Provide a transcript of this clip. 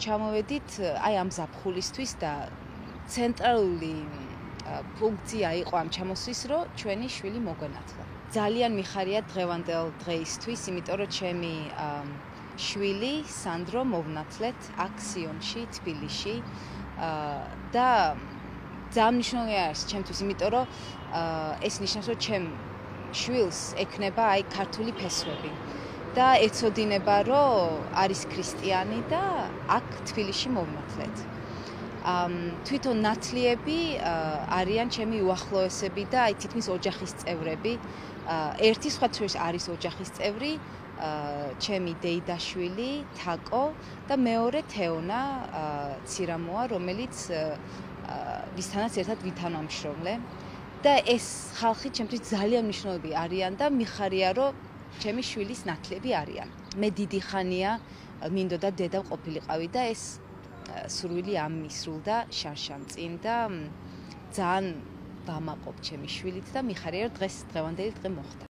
ჩამოვედით აი ამ ზაფხულისთვის და ცენტრალური ფუნქცია იყო ამ ჩამოსვლის, რომ ჩვენი შვილი მოგვენათლა. ძალიან მიხარია დღევანდელ დღეისთვის, იმიტომ რომ ჩემი შვილი სანდრო მოვნათლეთ აქ სიონში, თბილისში და ძალიან მნიშვნელოვანია არის ჩემთვის, იმიტომ რომ ეს ნიშნავს, რომ ჩემ შვილს ექნება აი ქართული ფესვები და ეცოდინება, რომ არის ქრისტიანი და აქ თბილისში მოვნათლეთ. თვითონ ნათლიები არიან ჩემი უახლოესები და აი თითქმის ოჯახის წევრები. ერთი სხვა შორის არის ოჯახის წევრი, ჩემი დეიდაშვილი, თაკო და მეორე თეონა ცირამოა, რომელიც ვისთანაც ერთად ვითანამშრომლე. და ეს ხალხი ჩემთვის ძალიან მნიშვნელოვანი არიან და მიხარია, რომ ჩემი შვილის ნათლები არიან. მე დიდი ხანია მინდოდა დედა ყოფილიყავი და ეს სურვილი ამისრულდა შარშან წინ და ძალიან ვამაყობ ჩემი შვილით და მიხარია, რომ დღევანდელი დღე მოხდა.